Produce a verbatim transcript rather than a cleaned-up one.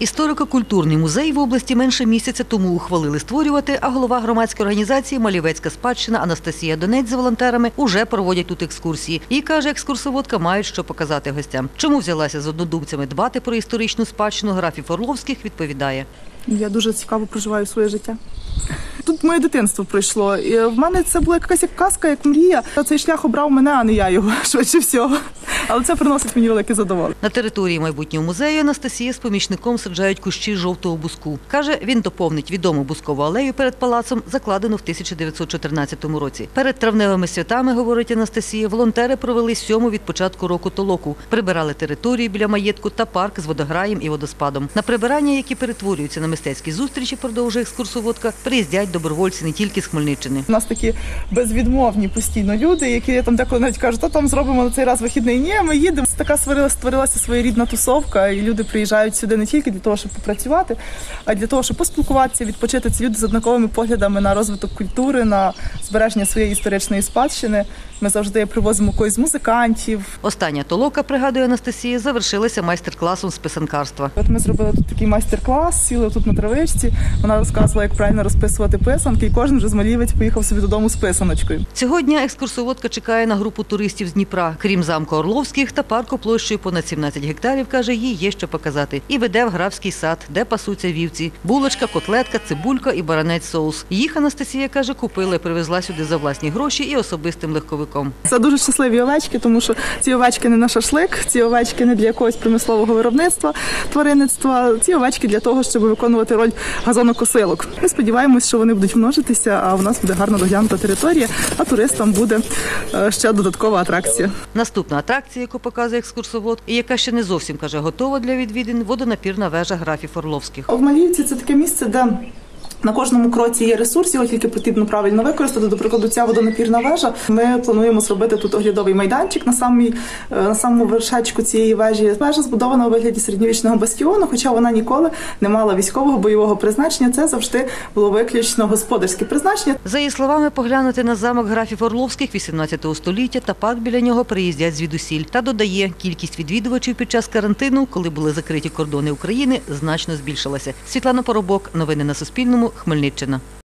Історико-культурний музей в області менше місяця тому ухвалили створювати, а голова громадської організації «Малівецька спадщина» Анастасія Донець з волонтерами уже проводять тут екскурсії. І, каже екскурсоводка, мають що показати гостям. Чому взялася з однодумцями дбати про історичну спадщину графів Орловських, відповідає. Я дуже цікаво проживаю своє життя. Тут моє дитинство пройшло. І в мене це була якась як казка, як мрія. Цей шлях обрав мене, а не я його, швидше всього. Але це приносить мені велике задоволення. На території майбутнього музею Анастасія з помічником саджають кущі жовтого буску. Каже, він доповнить відому бускову алею перед палацом, закладену в тисяча дев'ятсот чотирнадцятому році. Перед травневими святами, говорить Анастасія, волонтери провели сьому від початку року толоку. Прибирали територію біля маєтку та парк з водограєм і водоспадом. На прибирання, які перетворюються на мистецькі зустрічі, продовжує екскурсоводка, приїздять добровольці не тільки з Хмельниччини. У нас такі безвідмовні постійно люди, які там деколи навіть кажуть, то там зробимо на цей раз вихідний. Ні, ми їдемо. Така створилася своєрідна тусовка, і люди приїжджають сюди не тільки для того, щоб попрацювати, а для того, щоб поспілкуватися, відпочити. Ці люди з однаковими поглядами на розвиток культури, на збереження своєї історичної спадщини. Ми завжди привозимо когось з музикантів. Остання толока, пригадує Анастасія, завершилася майстер-класом з писанкарства. От ми зробили тут такий майстер-клас, сіли тут на травичці. Вона розказувала, як правильно розписувати писанки, і кожен вже з малівець поїхав собі додому з писаночкою. Цього дня екскурсоводка чекає на групу туристів з Дніпра. Крім замку Орловських та парку площею понад сімнадцять гектарів, каже, їй є що показати. І веде в графський сад, де пасуться вівці. Булочка, котлетка, цибулька і баранець соус. Їх, Анастасія каже, купила і привезла сюди за власні гроші і особистим легковиком. Це дуже щасливі овечки, тому що ці овечки не на шашлик, ці овечки не для якогось промислового виробництва, тваринництва. Ці овечки для того, щоб виконувати роль газонокосилок. Ми сподіваємось, що вони будуть множитися, а у нас буде гарно доглянута територія, а туристам буде ще додаткова атракція. Наступна атракція, яку показує екскурсовод, і яка ще не зовсім, каже, готова для відвідин, водонапірна вежа графів Орловських. В Маліївці це таке місце, де на кожному кроці є ресурс, його тільки потрібно правильно використати. До прикладу, ця водонапірна вежа. Ми плануємо зробити тут оглядовий майданчик на самій, на самому вершечку цієї вежі. Вежа збудована у вигляді середньовічного бастіону, хоча вона ніколи не мала військового бойового призначення. Це завжди було виключно господарське призначення. За її словами, поглянути на замок графів Орловських вісімнадцятого століття та парк біля нього приїздять звідусіль. Та додає, кількість відвідувачів під час карантину, коли були закриті кордони України, значно збільшилася. Світлана Поробок. Новини на Суспільному. Хмельниччина.